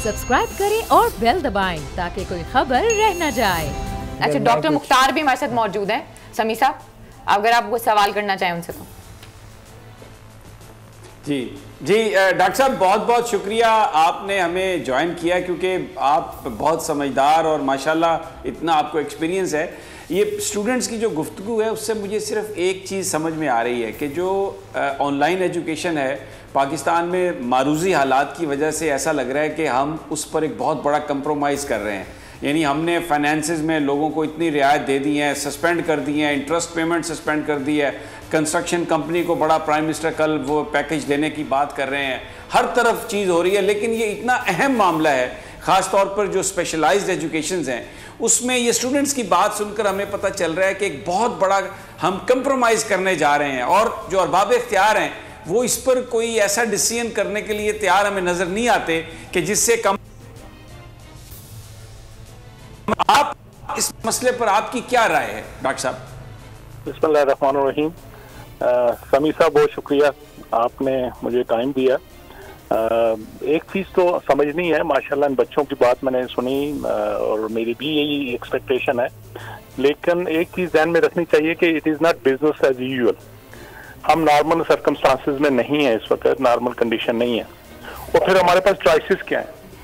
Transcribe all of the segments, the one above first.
Subscribe करें और bell दबाएं ताकि कोई खबर रह न जाए। अच्छा, डॉक्टर मुख्तार भी हमारे साथ मौजूद हैं। समी साहब, अगर आप वो सवाल करना चाहें उनसे तो। जी डॉक्टर साहब, बहुत बहुत शुक्रिया आपने हमें ज्वाइन किया, क्योंकि आप बहुत समझदार और माशाल्लाह इतना आपको एक्सपीरियंस है। ये स्टूडेंट्स की जो गुफ्तगू है उससे मुझे सिर्फ एक चीज़ समझ में आ रही है कि जो ऑनलाइन एजुकेशन है पाकिस्तान में मारूजी हालात की वजह से ऐसा लग रहा है कि हम उस पर एक बहुत बड़ा कंप्रोमाइज़ कर रहे हैं। यानी हमने फाइनेंसेस में लोगों को इतनी रियायत दे दी है, सस्पेंड कर दी है, इंटरेस्ट पेमेंट सस्पेंड कर दी है, कंस्ट्रक्शन कंपनी को बड़ा प्राइम मिनिस्टर कल वो पैकेज देने की बात कर रहे हैं, हर तरफ चीज़ हो रही है। लेकिन ये इतना अहम मामला है, ख़ास तौर पर जो स्पेशलाइज्ड एजुकेशंस हैं उसमें ये स्टूडेंट्स की बात सुनकर हमें पता चल रहा है कि एक बहुत बड़ा हम कंप्रोमाइज़ करने जा रहे हैं, और जो अरबाब इख्तियार हैं वो इस पर कोई ऐसा डिसीजन करने के लिए तैयार हमें नज़र नहीं आते कि जिससे कम। आप इस मसले पर आपकी क्या राय है डॉक्टर साहब? बिस्मिल्लाहिर्रहमानिर्रहीम। समी साहब, बहुत शुक्रिया, आपने मुझे टाइम दिया। एक चीज़ तो समझनी है, माशाल्लाह इन बच्चों की बात मैंने सुनी और मेरी भी यही एक्सपेक्टेशन है, लेकिन एक चीज़ ध्यान में रखनी चाहिए कि it is not business as usual. हम नॉर्मल सर्कमस्टांसिस में नहीं है, इस वक्त नॉर्मल कंडीशन नहीं है, और फिर हमारे पास चॉइसेस क्या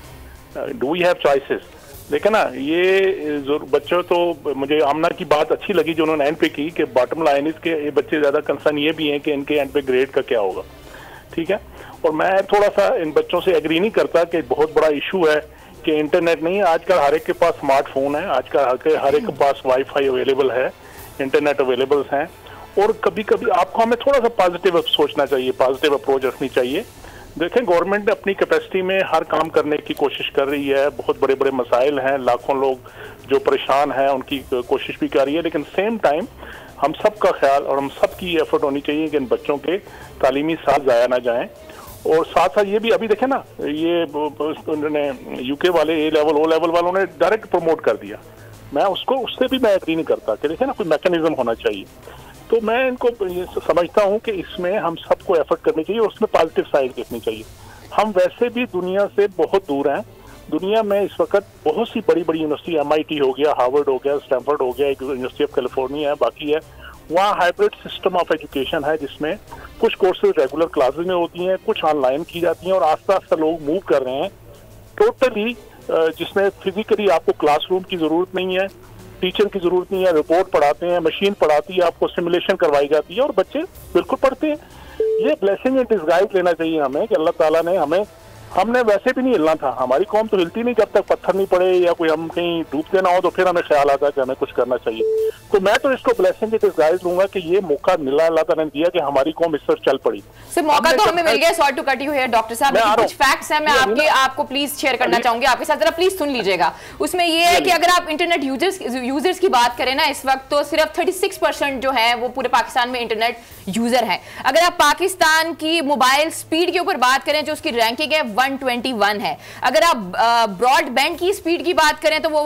हैं? Do we have choices? देखा ना, ये जो बच्चों, तो मुझे आमना की बात अच्छी लगी जो उन्होंने एंड पे की कि बॉटम लाइन इसके ये बच्चे ज़्यादा कंसर्न ये भी हैं कि इनके एंड पे ग्रेड का क्या होगा। ठीक है, और मैं थोड़ा सा इन बच्चों से एग्री नहीं करता कि बहुत बड़ा इशू है कि इंटरनेट नहीं है। आजकल हर एक के पास स्मार्टफोन है, आजकल हर एक के पास वाईफाई अवेलेबल है, इंटरनेट अवेलेबल हैं, और कभी कभी आपको हमें थोड़ा सा पॉजिटिव सोचना चाहिए, पॉजिटिव अप्रोच रखनी चाहिए। देखें, गवर्नमेंट अपनी कैपेसिटी में हर काम करने की कोशिश कर रही है, बहुत बड़े बड़े मसाइल हैं, लाखों लोग जो परेशान हैं उनकी कोशिश भी कर रही है, लेकिन सेम टाइम हम सब का ख्याल और हम सब की एफर्ट होनी चाहिए कि इन बच्चों के तालीमी साल ज़ाया ना जाएं। और साथ साथ ये भी अभी देखें ना, ये उन्होंने यूके वाले ए लेवल ओ लेवल वालों ने डायरेक्ट प्रमोट कर दिया। मैं उससे भी मैं एग्री नहीं करता कि देखें ना, कोई मैकेनिज्म होना चाहिए। तो मैं इनको समझता हूं कि इसमें हम सबको एफर्ट करनी चाहिए और उसमें पॉजिटिव साइड देखनी चाहिए। हम वैसे भी दुनिया से बहुत दूर हैं। दुनिया में इस वक्त बहुत सी बड़ी बड़ी यूनिवर्सिटी, MIT हो गया, हार्वर्ड हो गया, स्टैनफोर्ड हो गया, एक यूनिवर्सिटी ऑफ कैलिफोर्निया है, बाकी है, वहाँ हाइब्रिड सिस्टम ऑफ एजुकेशन है जिसमें कुछ कोर्सेज रेगुलर क्लासेज में होती हैं, कुछ ऑनलाइन की जाती हैं, और आस्ते आस्ते लोग मूव कर रहे हैं टोटली, जिसमें फिजिकली आपको क्लासरूम की जरूरत नहीं है, टीचर की जरूरत नहीं है, रिपोर्ट पढ़ाते हैं, मशीन पढ़ाती है, आपको सिमुलेशन करवाई जाती है और बच्चे बिल्कुल पढ़ते हैं। ये ब्लेसिंग इन डिस्गाइज लेना चाहिए हमें कि अल्लाह ताला ने हमने वैसे भी नहीं हिलना था। हमारी कौम तो हिलती नहीं जब तक पत्थर नहीं पड़े या कोई हम कहीं डूबते ना हो, तो फिर हमें ख्याल आता है कि हमें कुछ करना चाहिए। तो मैं तो इसको ब्लेसिंग इन डिस्गाइज लूंगा कि ये मौका मिला, अल्लाह ताला ने दिया कि हमारी कौम इस पर चल पड़ी। सर, मौका तो हमें मिल गया। Sorry to cut you here doctor साहब, कुछ फैक्ट्स हैं मैं आपको प्लीज शेयर करना चाहूंगी आपके साथ, जरा प्लीज सुन लीजिएगा। उसमें ये है कि अगर आप इंटरनेट यूजर्स की बात करें ना, इस वक्त तो सिर्फ 36% जो है वो पूरे पाकिस्तान में इंटरनेट यूजर है। अगर आप पाकिस्तान की मोबाइल स्पीड के ऊपर बात करें, जो उसकी रैंकिंग है 121 है। अगर आप ब्रॉडबैंड की स्पीड की बात करें तो वो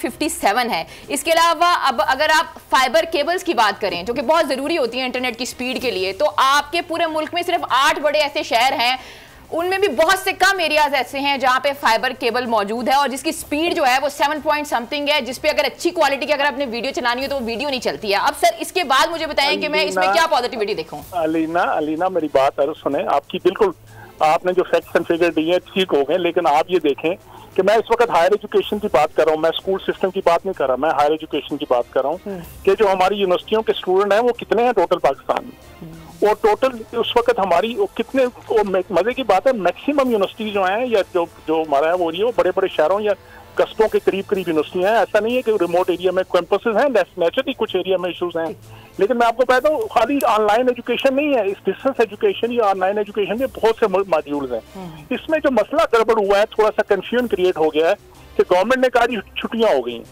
157 है। इसके अलावा अब अगर आप फाइबर केबल्स की बात करें, जो कि बहुत जरूरी होती है इंटरनेट की स्पीड के लिए, तो आपके पूरे मुल्क में सिर्फ 8 बड़े ऐसे शहर हैं, उनमें भी बहुत से कम एरियाज ऐसे हैं जहां पे फाइबर केबल मौजूद है और जिसकी स्पीड जो है वो 7 पॉइंट समथिंग है, जिसपे अगर अच्छी क्वालिटी की अगर आपने वीडियो चलानी हो तो वो वीडियो नहीं चलती है। अब सर, इसके बाद मुझे बताएं कि मैं इसमें क्या पॉजिटिविटी देखूं। अलीना मेरी बात सुने, आपकी बिल्कुल, आपने जो फैक्ट्स एंड फिगर दिए ठीक हो गए, लेकिन आप ये देखें कि मैं इस वक्त हायर एजुकेशन की बात कर रहा हूँ, मैं स्कूल सिस्टम की बात नहीं कर रहा, मैं हायर एजुकेशन की बात कर रहा हूँ कि जो हमारी यूनिवर्सिटियों के स्टूडेंट हैं वो कितने हैं टोटल पाकिस्तान में, और टोटल उस वक्त हमारी कितने, मजे की बात है, मैक्सिमम यूनिवर्सिटी जो हैं या जो हमारा है वो बड़े बड़े शहरों या कस्बों के करीब करीब यूनिवर्सिटी हैं। ऐसा नहीं है कि रिमोट एरिया में कैंपसेस हैं, नेचुरली कुछ एरिया में इश्यूज हैं, लेकिन मैं आपको कहता हूँ खाली ऑनलाइन एजुकेशन नहीं है, इस डिस्टेंस एजुकेशन या ऑनलाइन एजुकेशन के बहुत से मॉड्यूल्स हैं। इसमें जो मसला गड़बड़ हुआ है, थोड़ा सा कंफ्यूजन क्रिएट हो गया है कि गवर्नमेंट ने कहा जी छुट्टियां हो गई,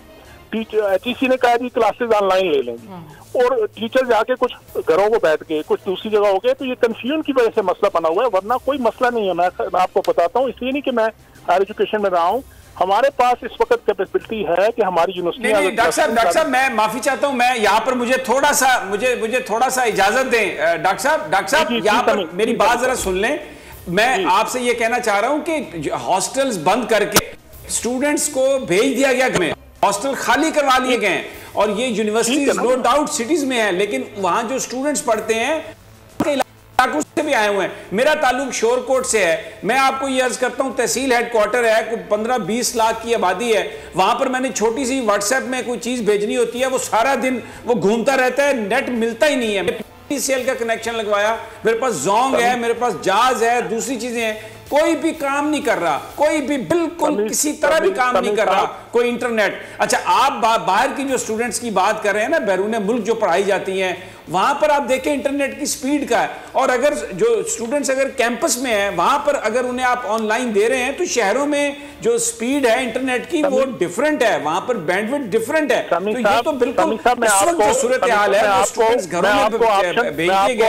HEC ने कहा जी क्लासेस ऑनलाइन ले लेंगे, और टीचर जाके कुछ घरों को बैठ गए, कुछ दूसरी जगह हो गए, तो ये कंफ्यूजन की वजह से मसला बना हुआ है, वरना कोई मसला नहीं है। मैं आपको बताता हूँ, इसलिए नहीं कि मैं हायर एजुकेशन में रहा हूँ, हमारे पास इस वक्त कैपेसिटी है कि हमारी यूनिवर्सिटी। डॉक्टर साहब मैं माफी चाहता हूं, मैं यहाँ पर मुझे थोड़ा सा इजाजत दें। डॉक्टर साहब यहाँ पर मेरी बात जरा सुन लें। मैं आपसे ये कहना चाह रहा हूं कि हॉस्टल्स बंद करके स्टूडेंट्स को भेज दिया गया घर में, हॉस्टल खाली करवा लिए गए हैं, और ये यूनिवर्सिटीज नो डाउट सिटीज में है, लेकिन वहां जो स्टूडेंट्स पढ़ते हैं इलाकों से भी आए हुए हैं। मेरा ताल्लुक शोरकोट से है। मैं आपको ये अर्ज करता हूं, तहसील हेडक्वार्टर है, 15-20 लाख की आबादी है, वहां पर मैंने छोटी सी व्हाट्सएप में कोई चीज भेजनी होती है, वो सारा दिन वो घूमता रहता है, नेट मिलता ही नहीं है। सेल का कनेक्शन लगवाया, मेरे पास जोंग है, मेरे पास जाज है, दूसरी चीजें हैं, कोई भी काम नहीं कर रहा, कोई भी बिल्कुल किसी तरह भी काम नहीं कर रहा, कोई इंटरनेट। अच्छा, आप बाहर की जो स्टूडेंट्स की बात कर रहे हैं ना, बैरून मुल्क जो पढ़ाई जाती हैं, वहां पर आप देखें इंटरनेट की स्पीड का है, और अगर जो स्टूडेंट्स अगर कैंपस में है वहां पर अगर उन्हें आप ऑनलाइन दे रहे हैं, तो शहरों में जो स्पीड है इंटरनेट की वो डिफरेंट है, वहां पर बैंडविड्थ डिफरेंट है। तो ये तो बिल्कुल इस वक्त जो सूरत हाल है, वो स्टूडेंट्स घरों में भेज दिए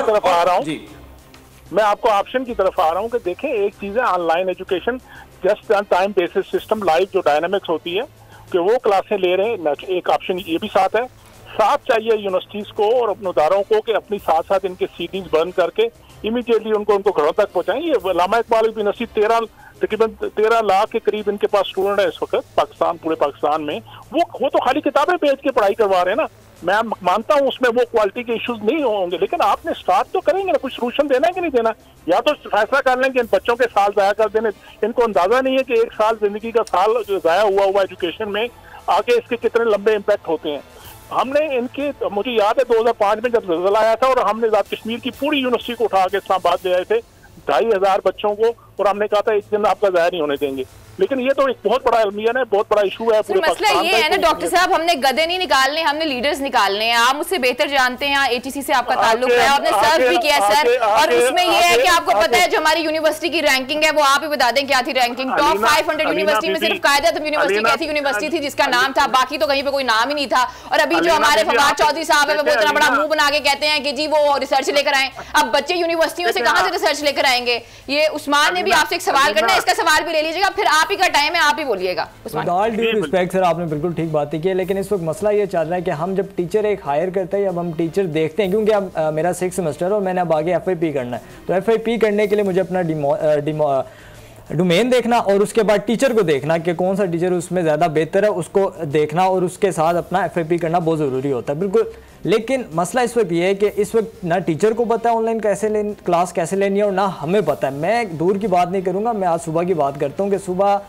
गए। मैं आपको ऑप्शन की तरफ आ रहा हूं कि देखें, एक चीज है online education, just on time basis system, live जो डायनामिक्स होती है कि वो क्लासें ले रहे हैं, एक ऑप्शन ये भी साथ है। साथ चाहिए यूनिवर्सिटीज को और अपने इदारों को कि अपनी साथ साथ इनके सीडीज बंद करके इमीडिएटली उनको घरों तक पहुंचाएं। ये अल्लामा इकबाल यूनिवर्सिटी तकरीबन 13 लाख के करीब इनके पास स्टूडेंट है इस वक्त पाकिस्तान, पूरे पाकिस्तान में। वो तो खाली किताबें भेज के पढ़ाई करवा रहे हैं ना। मैं मानता हूं उसमें वो क्वालिटी के इश्यूज नहीं होंगे, लेकिन आपने स्टार्ट तो करेंगे ना, कुछ सोल्यूशन देना है कि नहीं देना। या तो फैसला कर लें कि इन बच्चों के साल जाया कर देने, इनको अंदाजा नहीं है कि एक साल जिंदगी का साल जो जाया हुआ एजुकेशन में आगे इसके कितने लंबे इम्पैक्ट होते हैं। हमने इनके, मुझे याद है 2005 में जब ज़लज़ला आया था और हमने आज़ाद कश्मीर की पूरी यूनिवर्सिटी को उठा के इस्लामाबाद ले आए थे, 2500 बच्चों को, और हमने कहा था एक दिन आपका ज़ाया नहीं होने देंगे। लेकिन ये तो एक बहुत बड़ा अलमियन है, बहुत बड़ा इशू है पूरे मसला ये है ना डॉक्टर साहब, हमने गधे नहीं निकालने, हमने लीडर्स निकालने हैं। आप मुझसे बेहतर जानते हैं, एचईसी से आपका ताल्लुक है, आपने सर्व भी किया सर, और उसमें ये है कि आपको पता है जो हमारी यूनिवर्सिटी की रैंकिंग है, वो आप ही बता दें क्या थी रैंकिंग। टॉप 500 यूनिवर्सिटी में सिर्फ कायदत यूनिवर्सिटी कैसी यूनिवर्सिटी थी जिसका नाम था, बाकी तो कहीं पे कोई नाम ही नहीं था। और अभी जो हमारे फवाद चौधरी साहब है वो इतना बड़ा मुंह बना के कहते हैं कि जी वो रिसर्च लेकर आए। अब बच्चे यूनिवर्सिटियों से कहां से रिसर्च लेकर आएंगे? ये उस्मान ने भी आपसे एक सवाल करना है, इसका सवाल भी ले लीजिएगा, फिर आप ही का टाइम है, आप ही बोलिएगा। ऑल ड्यू रिस्पेक्ट सर, आपने बिल्कुल ठीक बात की है, लेकिन इस वक्त मसला ये चल रहा है कि हम जब टीचर एक हायर करते हैं, अब हम टीचर देखते हैं, क्योंकि अब मेरा 6 सेमेस्टर और मैंने अब आगे FIP करना है, तो FIP करने के लिए मुझे अपना डोमेन देखना और उसके बाद टीचर को देखना कि कौन सा टीचर उसमें ज़्यादा बेहतर है, उसको देखना और उसके साथ अपना FIP करना बहुत ज़रूरी होता है, बिल्कुल। लेकिन मसला इस वक्त ये है कि इस वक्त ना टीचर को पता है ऑनलाइन कैसे क्लास कैसे लेनी है, और ना हमें पता है। मैं दूर की बात नहीं करूँगा, मैं आज सुबह की बात करता हूँ कि सुबह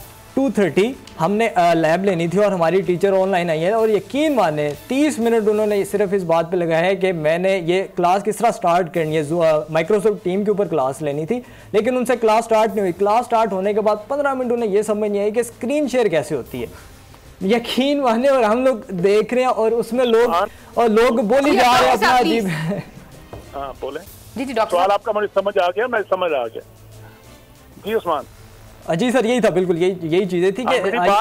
2:30 हमने लैब लेनी थी और हमारी टीचर ऑनलाइन आई है, और यकीन माने 30 मिनट उन्होंने सिर्फ इस बात पे लगाया है कि मैंने ये क्लास किस तरह स्टार्ट करनी है, माइक्रोसॉफ्ट टीम के ऊपर क्लास लेनी थी, लेकिन उनसे क्लास स्टार्ट नहीं हुई। क्लास स्टार्ट होने के बाद 15 मिनट उन्हें ये समझ नहीं आई कि स्क्रीन शेयर कैसे होती है, यकीन माने। और हम लोग देख रहे हैं और उसमें लोग बोली जा रहे हैं अपना अजीब। हाँ बोले जी डॉक्टर, सवाल आपका मुझे समझ आ गया, मैं समझ आ गया जी उस्मान जी सर, यही था, बिल्कुल यही चीजें थी कि मेरी बात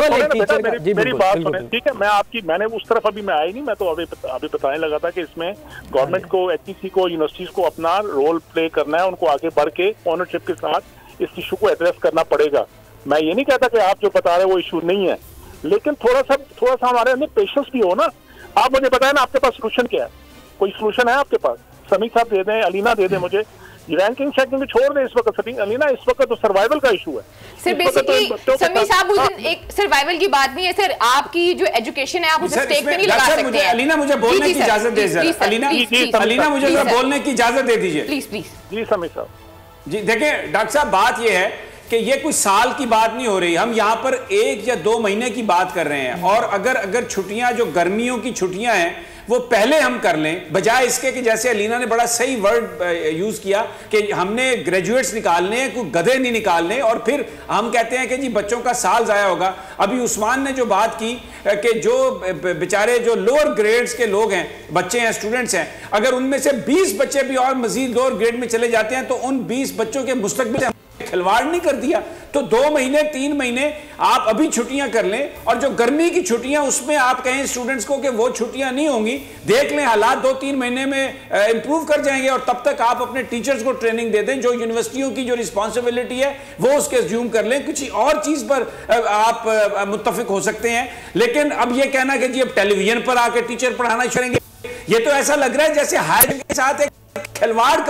सुने, ठीक है। मैंने उस तरफ अभी मैं आई नहीं, मैं तो अभी बताने लगा था कि इसमें गवर्नमेंट को, HEC को, यूनिवर्सिटीज को अपना रोल प्ले करना है, उनको आगे बढ़ के ओनरशिप के साथ इस इशू को एड्रेस करना पड़ेगा। मैं ये नहीं कहता कि आप जो बता रहे हैं वो इशू नहीं है, लेकिन थोड़ा सा हमारे अंदर पेशेंस भी हो ना। आप मुझे बताएं ना, आपके पास सोल्यूशन क्या है? कोई सोल्यूशन है आपके पास? समी साहब दे दें, अलीना दे दें मुझे। रैंकिंग शैंकिंग छोड़ दें इस वक्त अलीना, इस वक्त तो सर्वाइवल का इशू है। सर बेसिकली समी साहब उस दिन एक सर्वाइवल की बात नहीं है सर, आपकी जो एजुकेशन है आप उसे स्टेक पे नहीं लगा सकते हैं। अलीना मुझे बोलने की इजाजत दे सर, अलीना मुझे बोलने की इजाजत दे दीजिए प्लीज प्लीज। जी समी साहब जी, देखें डॉक्टर साहब, बात यह है कि ये कोई साल की बात नहीं हो रही, हम यहाँ पर 1 या 2 महीने की बात कर रहे हैं। और अगर छुट्टियां जो गर्मियों की छुट्टियां हैं वो पहले हम कर लें, बजाय इसके कि जैसे अलीना ने बड़ा सही वर्ड यूज किया कि हमने ग्रेजुएट्स निकालने हैं, कोई गधे नहीं निकालने, और फिर हम कहते हैं कि जी बच्चों का साल जाया होगा। अभी उस्मान ने जो बात की कि जो बेचारे जो लोअर ग्रेड्स के लोग हैं, बच्चे हैं, स्टूडेंट्स हैं, अगर उनमें से 20 बच्चे भी और मजीद लोअर ग्रेड में चले जाते हैं तो उन 20 बच्चों के मुस्तकबिल से खिलवाड़ नहीं कर दिया। तो 2 महीने 3 महीने आप अभी छुट्टियां कर लें, और जो गर्मी की छुट्टियां उसमें आप कहें स्टूडेंट्स को कि वो छुट्टियां नहीं होंगी, देख लें हालात 2-3 महीने में इंप्रूव कर जाएंगे, और तब तक आप अपने टीचर्स को ट्रेनिंग दे दें। जो यूनिवर्सिटियों की जो रिस्पॉन्सिबिलिटी है वो उसके अज्यूम कर लें, कुछ और चीज पर आप मुत्तफिक हो सकते हैं। लेकिन अब ये कहना कि जी अब टेलीविजन पर आके टीचर पढ़ाना करेंगे, ये तो ऐसा लग रहा है जैसे हायर के साथ एक खिलवाड़ कर रहा है।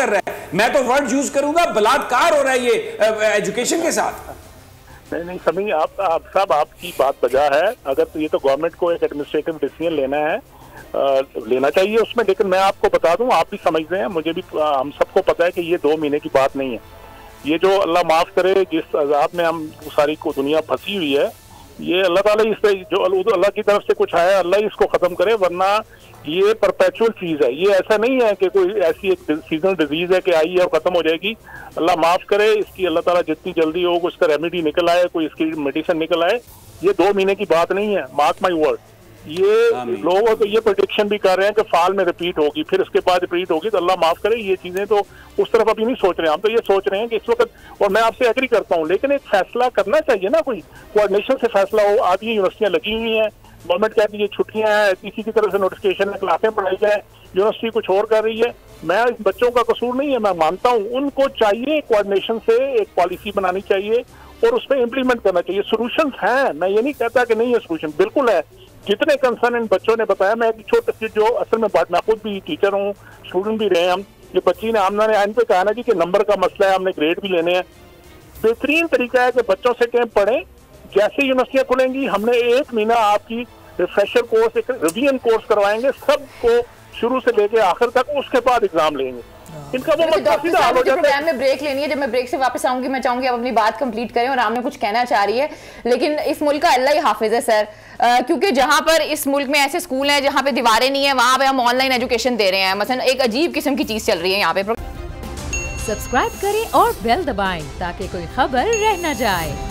मैं तो वर्ड यूज करूंगा बलात्कार हो रहा है ये एजुकेशन के साथ। नहीं समी, आप साहब आपकी बात बजा है। अगर तो ये तो गवर्नमेंट को एक एडमिनिस्ट्रेटिव डिसीजन लेना है, लेना चाहिए उसमें। लेकिन मैं आपको बता दूं, आप भी समझते हैं, मुझे भी, हम सबको पता है कि ये 2 महीने की बात नहीं है। ये जो अल्लाह माफ करे जिस अजाब में हम सारी को दुनिया फंसी हुई है, ये अल्लाह ताला इस पे जो अल्लाह की तरफ से कुछ आया, अल्लाह इसको खत्म करे, वरना ये परपेचुअल चीज है। ये ऐसा नहीं है कि कोई ऐसी एक सीजनल डिजीज है कि आई है और खत्म हो जाएगी। अल्लाह माफ करे, इसकी अल्लाह ताला जितनी जल्दी हो उसका रेमेडी निकल आए, कोई इसकी मेडिसिन निकल आए। ये 2 महीने की बात नहीं है, मार्क माई वर्ड। ये लोग तो ये प्रेडिक्शन भी कर रहे हैं कि फाल में रिपीट होगी, फिर उसके बाद रिपीट होगी। तो अल्लाह माफ करे, ये चीजें तो उस तरफ अभी नहीं सोच रहे हैं। हम तो ये सोच रहे हैं कि इस वक्त, और मैं आपसे एग्री करता हूँ, लेकिन एक फैसला करना चाहिए ना, कोई कोऑर्डिनेशन से फैसला हो। आज ये यूनिवर्सिटियां लगी हुई हैं, गवर्नमेंट कहती है ये छुट्टियां हैं, किसी की तरफ से नोटिफिकेशन है, क्लासें पढ़ाई जाए, यूनिवर्सिटी कुछ और कर रही है। मैं बच्चों का कसूर नहीं है, मैं मानता हूँ, उनको चाहिए कोऑर्डिनेशन से एक पॉलिसी बनानी चाहिए और उस पर इम्प्लीमेंट करना चाहिए। सोल्यूशन है, मैं ये नहीं कहता कि नहीं है, सोल्यूशन बिल्कुल है। जितने कंसर्न इन बच्चों ने बताया, मैं एक छोटे से जो असल में बात, मैं खुद भी टीचर हूँ, स्टूडेंट भी रहे हम, ये बच्ची ने हमने इन पे कहा ना जी कि नंबर का मसला है, हमने ग्रेड भी लेने हैं। बेहतरीन तरीका है कि बच्चों से कैंप पढ़ें। जैसे यूनिवर्सिटियां खुलेंगी, हमने 1 महीना आपकी रिफ्रेशर कोर्स, एक रिवीजन कोर्स करवाएंगे सबको, शुरू से लेके आखिर तक, उसके बाद एग्जाम लेंगे। इनका वो प्रोग्राम में ब्रेक लेनी है। जब मैं ब्रेक से वापस आऊंगी, मैं चाहूंगी आप अपनी बात कंप्लीट करें, और आपने कुछ कहना चाह रही है, लेकिन इस मुल्क का अल्लाह ही हाफिज है सर, क्योंकि जहां पर इस मुल्क में ऐसे स्कूल हैं जहां पे दीवारें नहीं है, वहां पे हम ऑनलाइन एजुकेशन दे रहे हैं। मसलन एक अजीब किस्म की चीज चल रही है यहाँ पे। सब्सक्राइब करें और बेल दबाएं ताकि कोई खबर रह न जाए।